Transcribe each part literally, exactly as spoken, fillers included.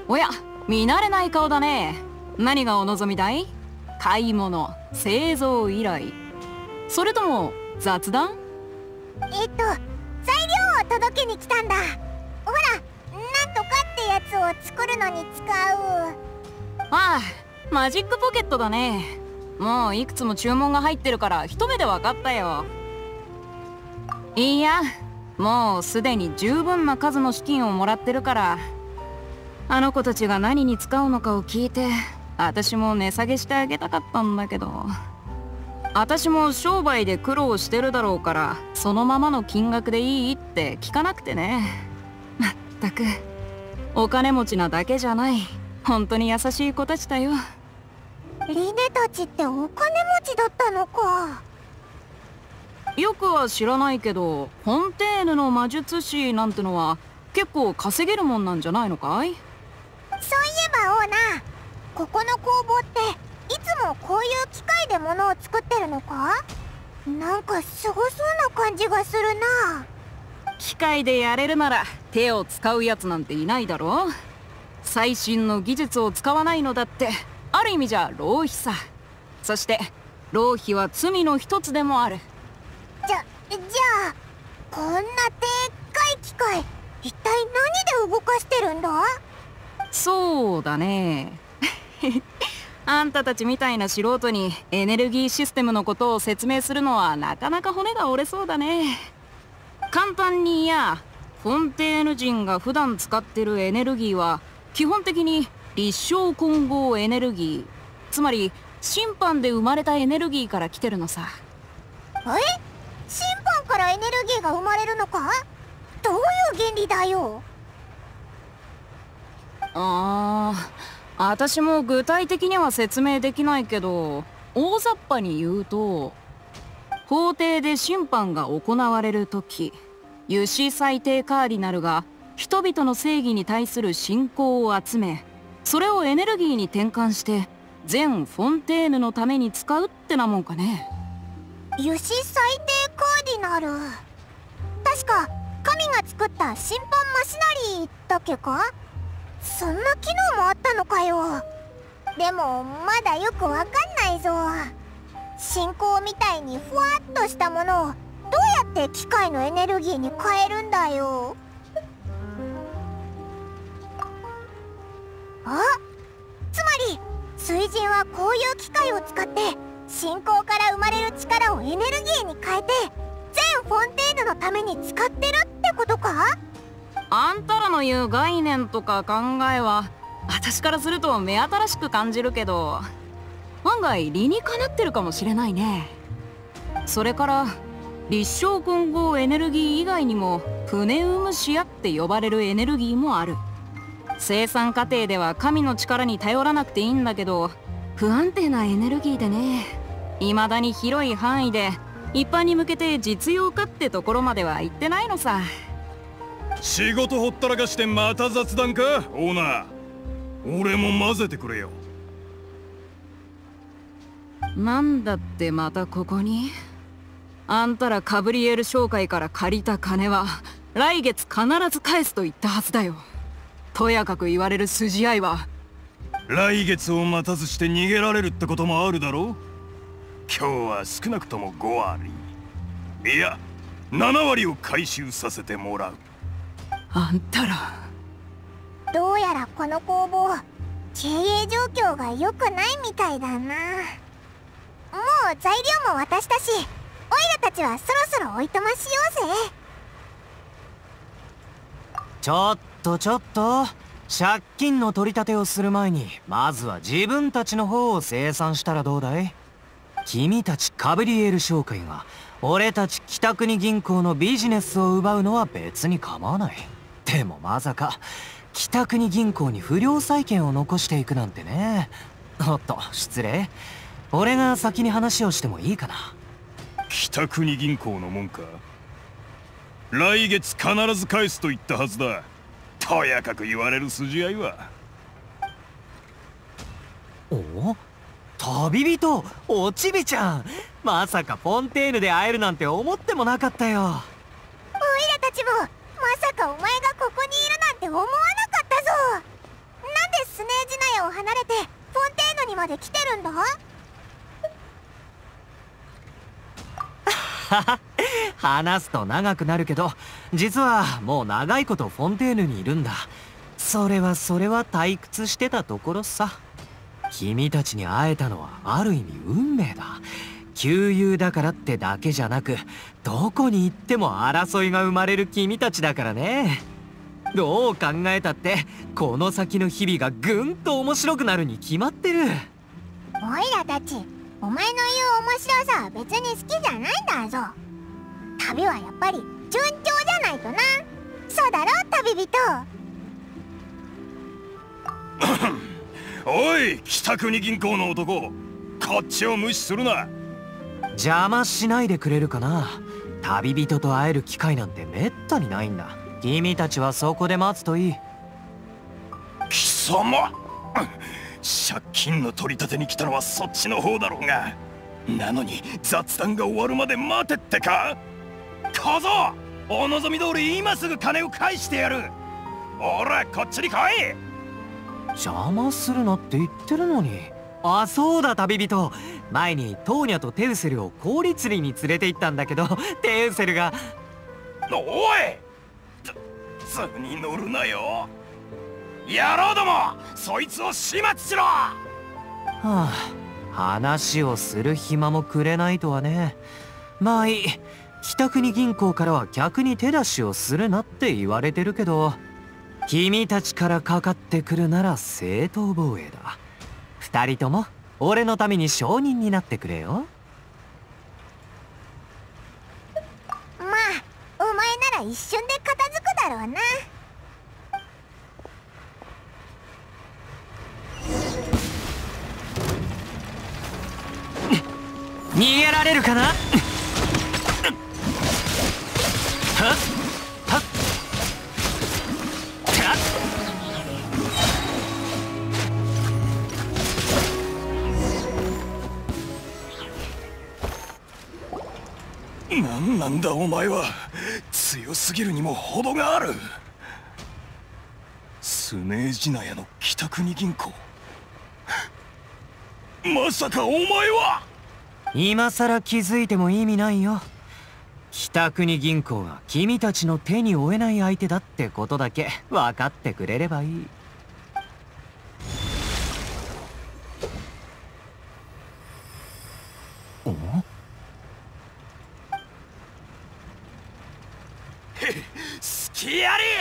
おや、見慣れない顔だね。何がお望みだい？買い物、製造依頼、それとも雑談？ えっと材料を届けに来たんだ。ほら、なんとかってやつを作るのに使う。 ああ、マジックポケットだね。もういくつも注文が入ってるから一目で分かったよ。いや、もうすでに十分な数の資金をもらってるから、あの子たちが何に使うのかを聞いて私も値下げしてあげたかったんだけど、私も商売で苦労してるだろうからそのままの金額でいいって聞かなくてね。まったくお金持ちなだけじゃない、本当に優しい子たちだよ。 リネたちってお金持ちだったのか。 よくは知らないけど、フォンテーヌの魔術師なんてのは結構稼げるもんなんじゃないのかい？ そういえばオーナー、ここの工房っていつもこういう機械で物を作ってるのか？なんかすごそうな感じがするな。 機械でやれるなら手を使うやつなんていないだろう。最新の技術を使わないのだってある意味じゃ浪費さ。そして浪費は罪の一つでもある。 じゃじゃあこんなでっかい機械、一体何で動かしてるんだ？ そうだねあんたたちみたいな素人にエネルギーシステムのことを説明するのはなかなか骨が折れそうだね。簡単に言や、フォンテーヌ人が普段使ってるエネルギーは基本的に立証混合エネルギー、つまり審判で生まれたエネルギーから来てるのさ。 え？審判からエネルギーが生まれるのか？どういう原理だよ。 ああ、私も具体的には説明できないけど、大雑把に言うと、法廷で審判が行われる時、ユシ最低カーディナルが人々の正義に対する信仰を集め、それをエネルギーに転換して全フォンテーヌのために使うってなもんかね。 ユシ最低カーディナル、確か神が作った審判マシナリーだっけか？そんな機能もあったのかよ。でもまだよくわかんないぞ。信仰みたいにふわっとしたものをどうやって機械のエネルギーに変えるんだよ。あ、つまり水神はこういう機械を使って信仰から生まれる力をエネルギーに変えて全フォンテーヌのために使ってるってことか？ あんたらの言う概念とか考えは私からすると目新しく感じるけど、案外理にかなってるかもしれないね。それから立証混合エネルギー以外にもプネウムシアって呼ばれるエネルギーもある。生産過程では神の力に頼らなくていいんだけど、不安定なエネルギーでね、未だに広い範囲で一般に向けて実用化ってところまでは行ってないのさ。 仕事ほったらかしてまた雑談かオーナー。俺も混ぜてくれよ。 なんだってまたここに？あんたらカブリエル商会から借りた金は来月必ず返すと言ったはずだよ。とやかく言われる筋合いは。 来月を待たずして逃げられるってこともあるだろう。今日は少なくともごわり、いやななわりを回収させてもらう。 あんたらどうやらこの工房経営状況が良くないみたいだな。もう材料も渡したし、オイラたちはそろそろおいとましようぜ。 ちょっとちょっと、借金の取り立てをする前にまずは自分たちの方を清算したらどうだい？君たちカブリエル商会が俺たち北国銀行のビジネスを奪うのは別に構わない。でもまさか北国銀行に不良債権を残していくなんてね。おっと失礼。俺が先に話をしてもいいかな。 北国銀行のもんか。来月必ず返すと言ったはずだ。とやかく言われる筋合いは。 お？旅人おちびちゃん、まさかフォンテーヌで会えるなんて思ってもなかったよ。 オイラたちもまさかお前がここにいるなんて思わなかったぞ。 を離れてフォンテーヌにまで来てるんだ。 話すと長くなるけど、実はもう長いことフォンテーヌにいるんだ。それはそれは退屈してたところさ。君たちに会えたのはある意味運命だ。旧友だからってだけじゃなく、どこに行っても争いが生まれる君たちだからね。どう考えたってこの先の日々がぐんと面白くなるに決まってる。 おいらたち、お前の言う面白さは別に好きじゃないんだぞ。旅はやっぱり順調じゃないとな。そうだろ旅人。 おい、北国銀行の男、こっちを無視するな。 邪魔しないでくれるかな。旅人と会える機会なんてめったにないんだ。君たちはそこで待つといい。 貴様、借金の取り立てに来たのはそっちの方だろうが、なのに雑談が終わるまで待てってか。小僧、お望み通り今すぐ金を返してやる。ほらこっちに来い。 邪魔するなって言ってるのに。あ、そうだ旅人、前にトーニャとテウセルを氷釣りに連れて行ったんだけど、テウセルが。 おい、図に乗るなよ野郎ども、そいつを始末しろ。はあ、話をする暇もくれないとはね。まあいい。北国銀行からは客に手出しをするなって言われてるけど、君たちからかかってくるなら正当防衛だ。二人とも俺のために証人になってくれよ。 まあお前なら一瞬で片付くだろうな。 逃げられるかな。はっはっなんなんだお前は。強すぎるにも程がある。スネージナヤの北国銀行、まさかお前は。 今さら気づいても意味ないよ。北国銀行が君たちの手に負えない相手だってことだけ分かってくれればいい。お？ すきやり。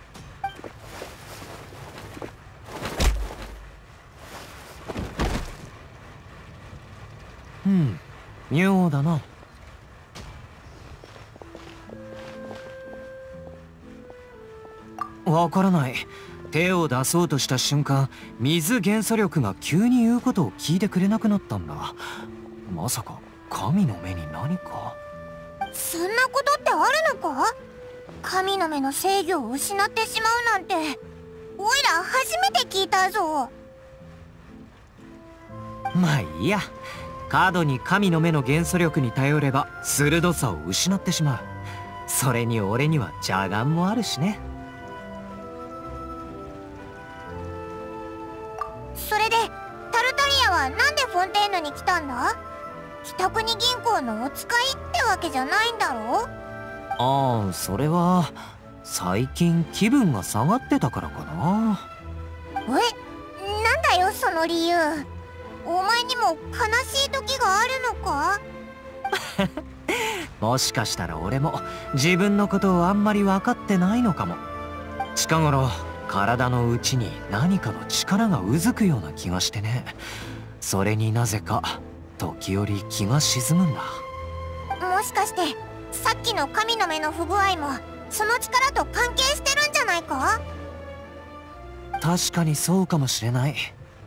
うん、妙だな。わからない。手を出そうとした瞬間、水元素力が急に言うことを聞いてくれなくなったんだ。まさか神の目に何か。 そんなことってあるのか。神の目の制御を失ってしまうなんておいら初めて聞いたぞ。 まあいいや。過度に神の目の元素力に頼れば鋭さを失ってしまう。それに俺には邪眼もあるしね。 それでタルタリアはなんでフォンテーヌに来たんだ。北国銀行のお使いってわけじゃないんだろう。 ああ、それは最近気分が下がってたからかな。 え、なんだよその理由。お前にも悲しい時があるのか。 もしかしたら俺も自分のことをあんまり分かってないのかも。近頃体の内に何かの力がうずくような気がしてね。それになぜか時折気が沈むんだ。 もしかしてさっきの神の目の不具合もその力と関係してるんじゃないか。 確かにそうかもしれない。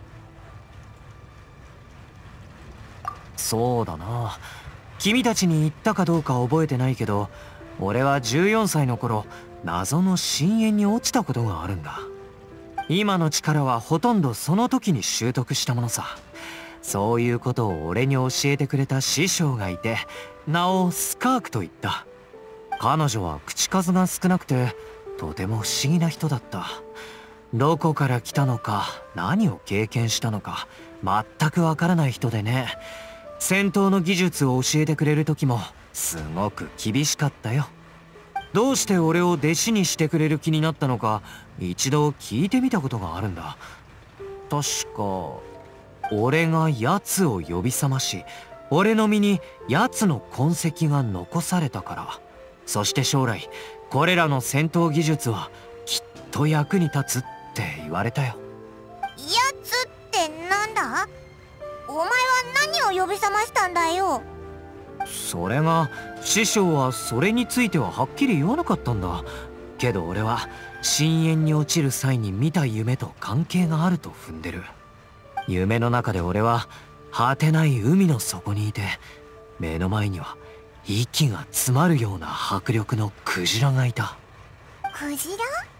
そうだな。君たちに言ったかどうか覚えてないけど、俺はじゅうよんさいの頃謎の深淵に落ちたことがあるんだ。今の力はほとんどその時に習得したものさ。そういうことを俺に教えてくれた師匠がいて、名をスカークと言った。彼女は口数が少なくてとても不思議な人だった。 どこから来たのか何を経験したのか全くわからない人でね。戦闘の技術を教えてくれる時もすごく厳しかったよ。どうして俺を弟子にしてくれる気になったのか一度聞いてみたことがあるんだ。確か俺が奴を呼び覚まし、俺の身に奴の痕跡が残されたから。そして将来これらの戦闘技術はきっと役に立つって言われたよ。 やつってなんだ？お前は何を呼び覚ましたんだよ。 それが師匠はそれについてははっきり言わなかったんだ。けど俺は深淵に落ちる際に見た夢と関係があると踏んでる。夢の中で俺は果てない海の底にいて、目の前には息が詰まるような迫力のクジラがいた。 クジラ？そうい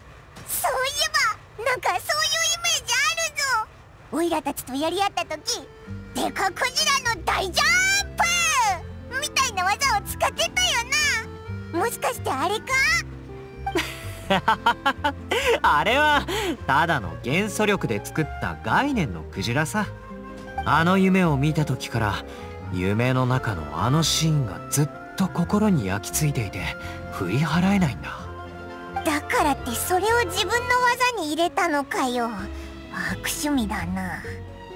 えばなんかそういうイメージあるぞ。オイラたちとやり合った時、デカクジラの大ジャンプみたいな技を使ってたよな。もしかしてあれか？ あれはただの元素力で作った概念のクジラさ。あの夢を見た時から夢の中のあのシーンがずっと心に焼き付いていて振り払えないんだ。 だからってそれを自分の技に入れたのかよ。悪趣味だな。なん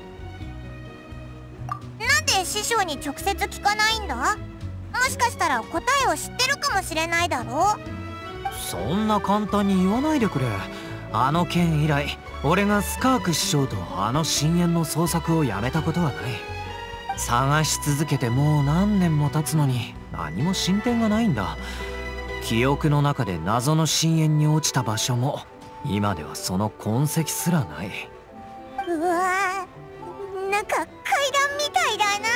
で師匠に直接聞かないんだ？もしかしたら答えを知ってるかもしれないだろ。 そんな簡単に言わないでくれ。あの件以来俺がスカーク師匠とあの深淵の捜索をやめたことはない。探し続けてもう何年も経つのに何も進展がないんだ。記憶の中で謎の深淵に落ちた場所も今ではその痕跡すらない。 うわー、なんか階段みたいだな。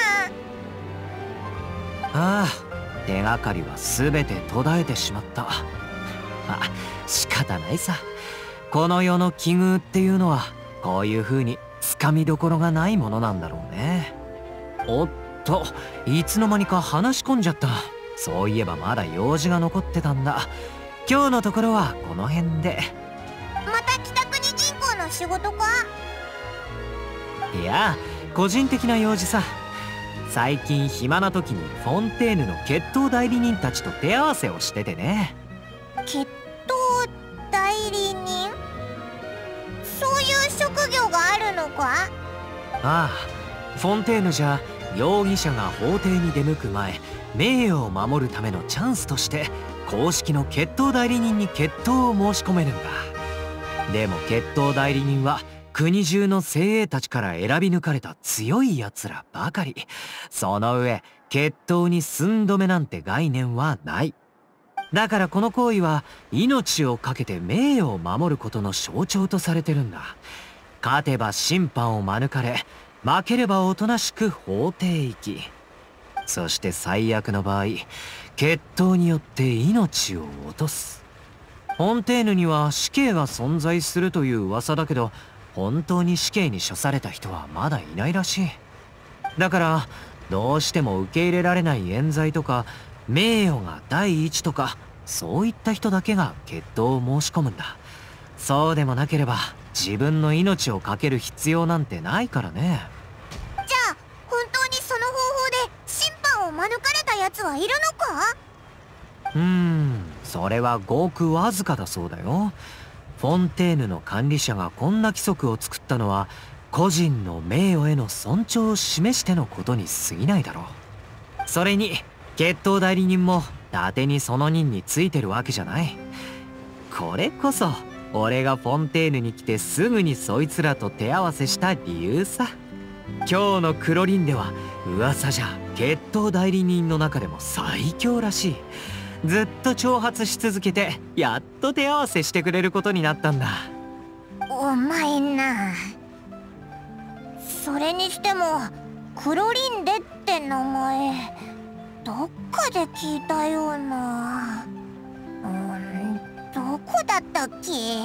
ああ、手がかりは全て途絶えてしまった。あ、仕方ないさ。この世の奇遇っていうのはこういう風につかみどころがないものなんだろうね。おっと、いつの間にか話し込んじゃった。そういえばまだ用事が残ってたんだ。今日のところはこの辺で。 また北国銀行の仕事か？ いや、個人的な用事さ。最近暇な時にフォンテーヌの決闘代理人たちと手合わせをしててね。 決闘代理人？そういう職業があるのか？ ああ、フォンテーヌじゃ容疑者が法廷に出向く前、名誉を守るためのチャンスとして公式の決闘代理人に決闘を申し込めるんだ。でも決闘代理人は国中の精鋭たちから選び抜かれた強いやつらばかり。その上決闘に寸止めなんて概念はない。だからこの行為は命を懸けて名誉を守ることの象徴とされてるんだ。勝てば審判を免れ、負ければおとなしく法廷行き。そして最悪の場合、決闘によって命を落とす。フォンテーヌには死刑が存在するという噂だけど、本当に死刑に処された人はまだいないらしい。だからどうしても受け入れられない冤罪とか名誉が第一とか、そういった人だけが決闘を申し込むんだ。そうでもなければ自分の命を懸ける必要なんてないからね。 じゃあ本当にその方法で審判を免れたやつはいるのか？ うーん、それはごくわずかだそうだよ。フォンテーヌの管理者がこんな規則を作ったのは個人の名誉への尊重を示してのことに過ぎないだろう。それに決闘代理人も伊達にその任についてるわけじゃない。これこそ俺がフォンテーヌに来てすぐにそいつらと手合わせした理由さ。今日のクロリンでは噂じゃ決闘代理人の中でも最強らしい。ずっと挑発し続けてやっと手合わせしてくれることになったんだ。 お前な。それにしてもクロリンデって名前どっかで聞いたような。うーん、どこだったっけ？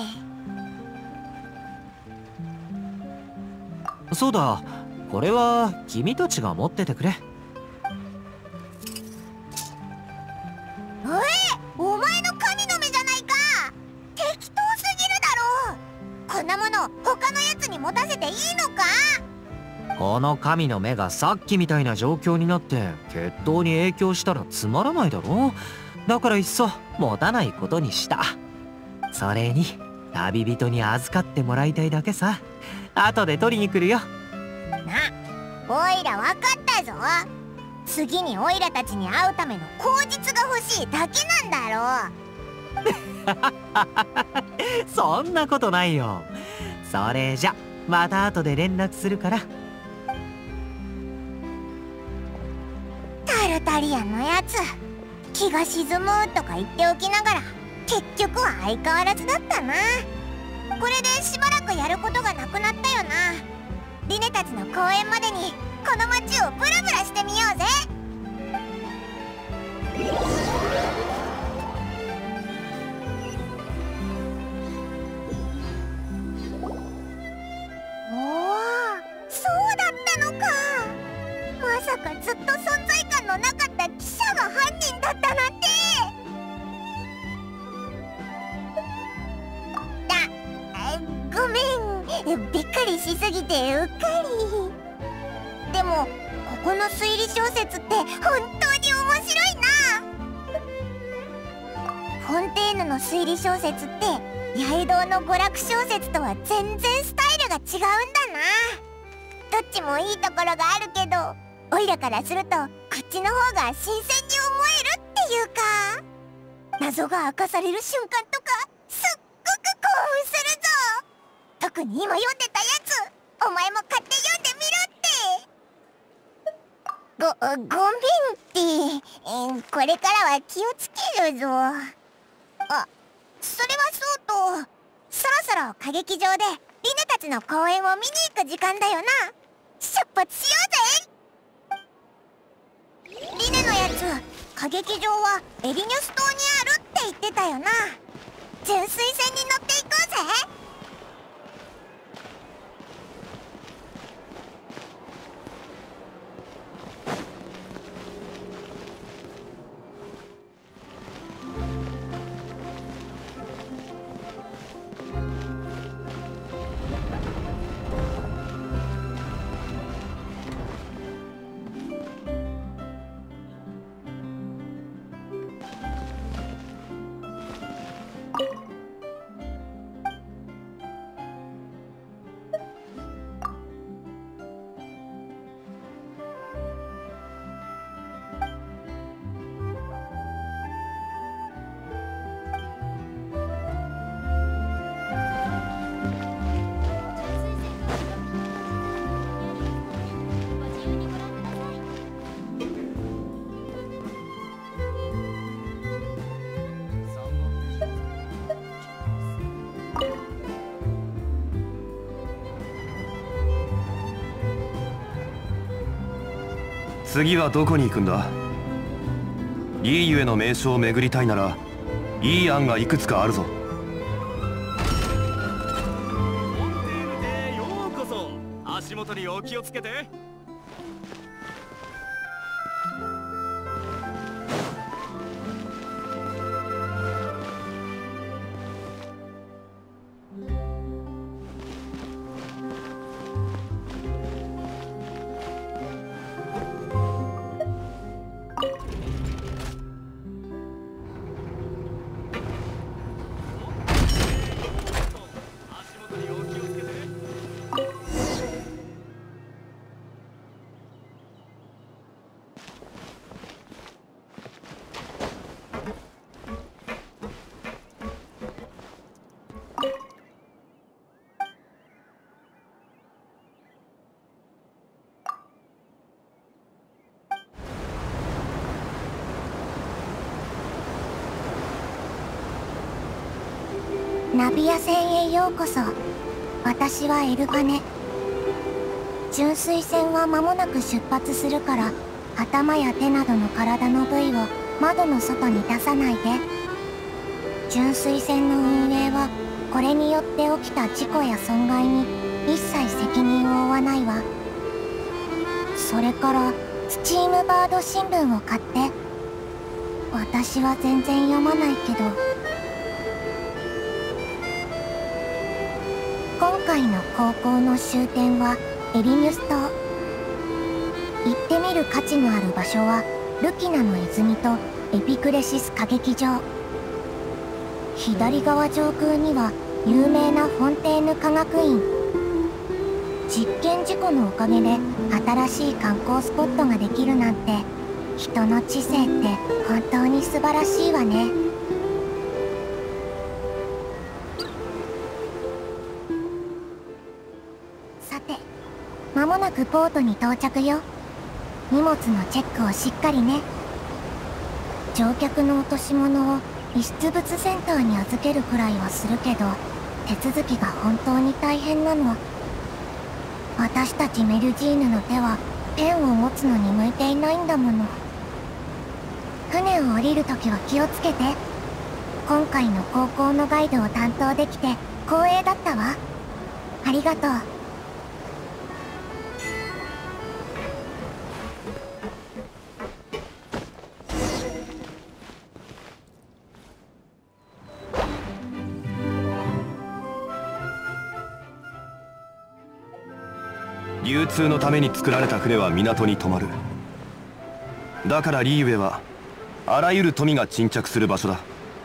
そうだ、これは君たちが持っててくれ。 お前の神の目じゃないか。適当すぎるだろ。こんなこの神の目がさっきみたいな状況になって決闘に影響したらつまらないだろ。だからいっそ持たないことにした。それに旅人に預かってもらいたいだけさ。後で取りに来るよ。 な、オイラ分かったぞ。次にオイラたちに会うための口実が欲しいだけなんだろう。 そんなことないよ。それじゃまた後で連絡するから。 タルタリアンのやつ、気が沈むとか言っておきながら結局は相変わらずだったな。これでしばらくやることがなくなったよな。リネたちの公園までにこの街をブラブラしてみようぜ。おお、そうだったのか。まさかずっと存在感のなかった記者が犯人だったなんて。あ、ごめん、びっくりしすぎてうっかり。でもここの推理小説って本当に面白いな。フォンテーヌの推理小説って八重堂の娯楽小説とは全然スタイルが違うんだな。どっちもいいところがあるけど、オイラからするとこっちの方が新鮮に思えるっていうか、謎が明かされる瞬間とかすっごく興奮するぞ。特に今読んでたやつ、お前も買って読んでみろって。ご、ごめんって、えー、これからは気をつけるぞ。あ、それはそうと、そろそろ歌劇場でリネたちの公演を見に行く時間だよな。出発しようぜ。リネのやつ、歌劇場はエリニュス島にあるって言ってたよな。純粋船に乗っていこうぜ。 次はどこに行くんだ？いいゆえの名所を巡りたいならいい案がいくつかあるぞ。 フォンテーヌ邸ようこそ。足元にお気をつけて。 ナビア船へようこそ。私はエルバネ。純粋船は間もなく出発するから、頭や手などの体の部位を窓の外に出さないで。純粋船の運営はこれによって起きた事故や損害に一切責任を負わないわ。それからスチームバード新聞を買って。私は全然読まないけど。今回の航行の終点はエリニュス島。 行ってみる価値のある場所はルキナの泉とエピクレシス歌劇場。左側上空には有名なフォンテーヌ科学院。実験事故のおかげで新しい観光スポットができるなんて、人の知性って本当に素晴らしいわね。さて、間もなくポートに到着よ。荷物のチェックをしっかりね。乗客の落とし物を遺失物センターに預けるくらいはするけど、手続きが本当に大変なの。私たちメルジーヌの手はペンを持つのに向いていないんだもの。船を降りるときは気をつけて。今回の高校のガイドを担当できて光栄だったわ。ありがとう。 流通のために作られた船は港に止まる。だからリーウェはあらゆる富が沈着する場所だ。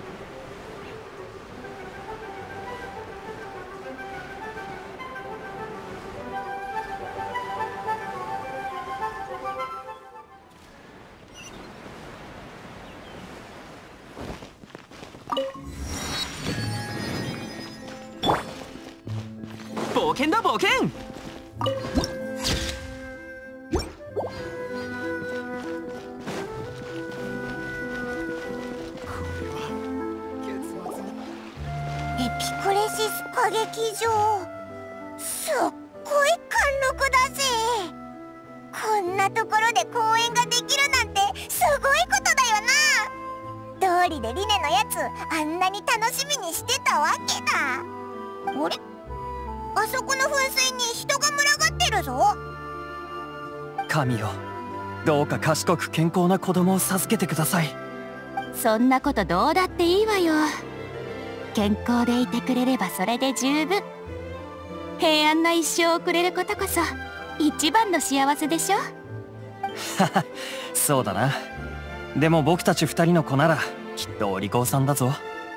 冒険だ冒険。 エピクレシス歌劇場、すっごい貫禄だぜ。こんなところで公演ができるなんてすごいことだよな。通りでリネのやつあんなに楽しみにしてたわけだ。あれ、あそこの噴水に人が群がってるぞ。 神よ、どうか賢く健康な子供を授けてください。 そんなことどうだっていいわよ。健康でいてくれればそれで十分。平安な一生を送れることこそ一番の幸せでしょ。 そうだな。でも僕たち二人の子ならきっとお利口さんだぞ。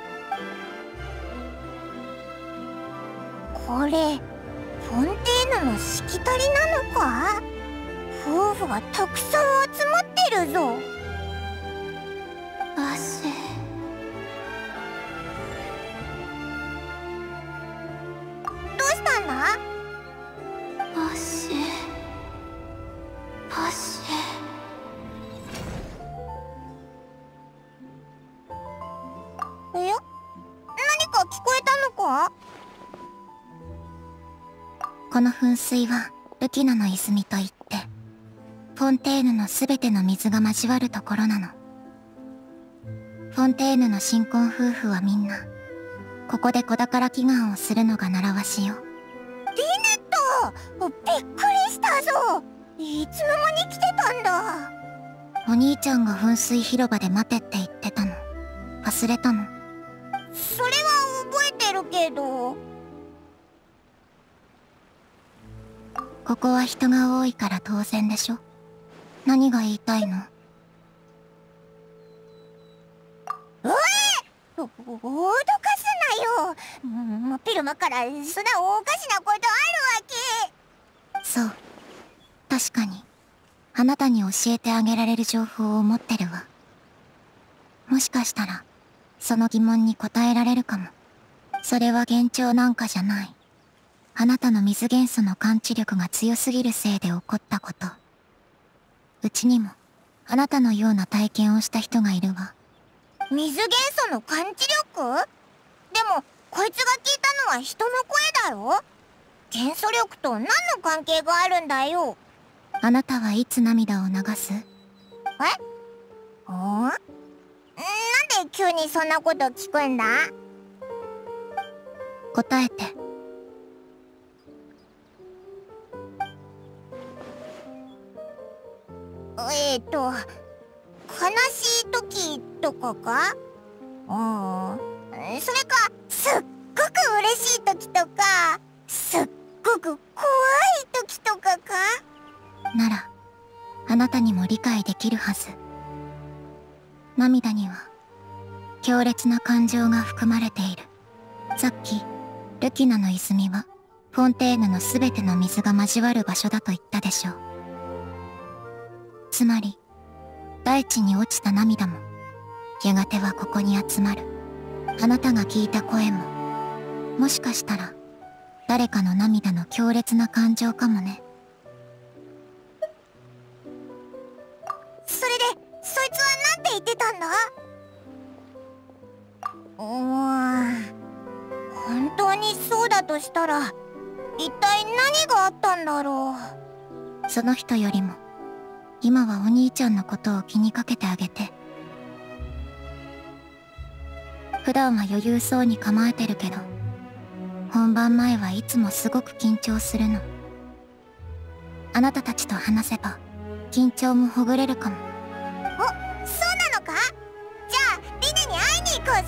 これフォンテーヌのしきたりなのか。夫婦がたくさん集まってるぞ。 汗。 どうしたんだ。 汗。汗。 え、何か聞こえたのか。この噴水はルキナの泉といって、フォンテーヌのすべての水が交わるところなの。フォンテーヌの新婚夫婦はみんなここで子宝祈願をするのが習わしよ。リネット、びっくりしたぞ。いつの間に来てたんだ。お兄ちゃんが噴水広場で待てって言ってたの忘れたの。それは覚えてるけど。ここは人が多いから当然でしょ。何が言いたいの。おい、お脅かすなよ。もうピルマからそんなおかしなことあるわけ。そう、確かにあなたに教えてあげられる情報を持ってるわ。もしかしたらその疑問に答えられるかも。それは幻聴なんかじゃない。あなたの水元素の感知力が強すぎるせいで起こったこと。うちにもあなたのような体験をした人がいるわ。水元素の感知力？でもこいつが聞いたのは人の声だろ。元素力と何の関係があるんだよ。あなたはいつ涙を流す？え？お？なんで急にそんなこと聞くんだ？答えて。えーと、悲しい時とかか？うん、それかすっごく嬉しい時とか、すっごく怖い時とかか？ならあなたにも理解できるはず。涙には強烈な感情が含まれている。さっきルキナの泉はフォンテーヌのすべての水が交わる場所だと言ったでしょう。つまり大地に落ちた涙もやがてはここに集まる。あなたが聞いた声ももしかしたら誰かの涙の強烈な感情かもね。それでそいつは何て言ってたんだ？うーん、本当にそうだとしたら一体何があったんだろう。その人よりも今はお兄ちゃんのことを気にかけてあげて。普段は余裕そうに構えてるけど本番前はいつもすごく緊張するの。あなたたちと話せば緊張もほぐれるかも。お、そうなのか？じゃあリネに会いに行こうぜ。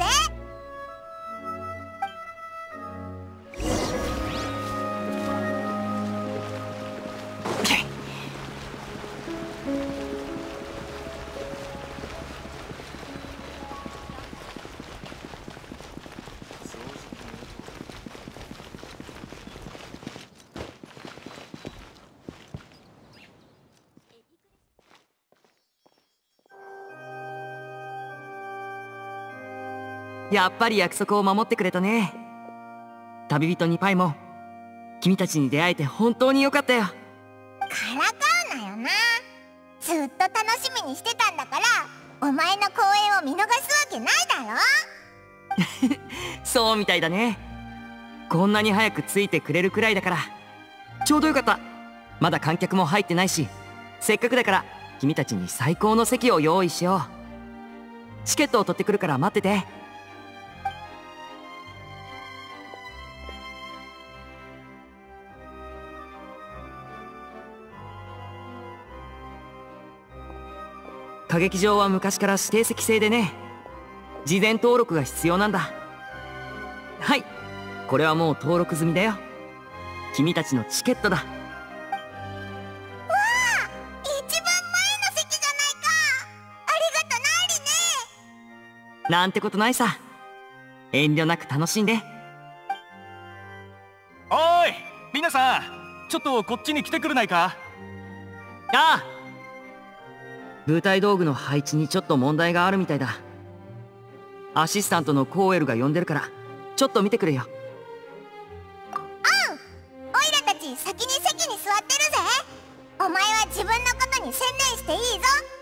やっぱり約束を守ってくれたね。旅人にパイも君たちに出会えて本当によかったよ。 からかうなよな。ずっと楽しみにしてたんだからお前の公演を見逃すわけないだろ。 そうみたいだね。こんなに早くついてくれるくらいだからちょうどよかった。まだ観客も入ってないしせっかくだから君たちに最高の席を用意しよう。チケットを取ってくるから待ってて。歌劇場は昔から指定席制でね、事前登録が必要なんだ。はい、これはもう登録済みだよ。君たちのチケットだ。わあ、 一番前の席じゃないか。ありがとなリネ。 なんてことないさ。遠慮なく楽しんで。 おーい皆さん、ちょっとこっちに来てくれないか？ ああ、舞台道具の配置にちょっと問題があるみたいだ。アシスタントのコーエルが呼んでるからちょっと見てくれよ。 うん、オイラたち先に席に座ってるぜ。お前は自分のことに専念していいぞ。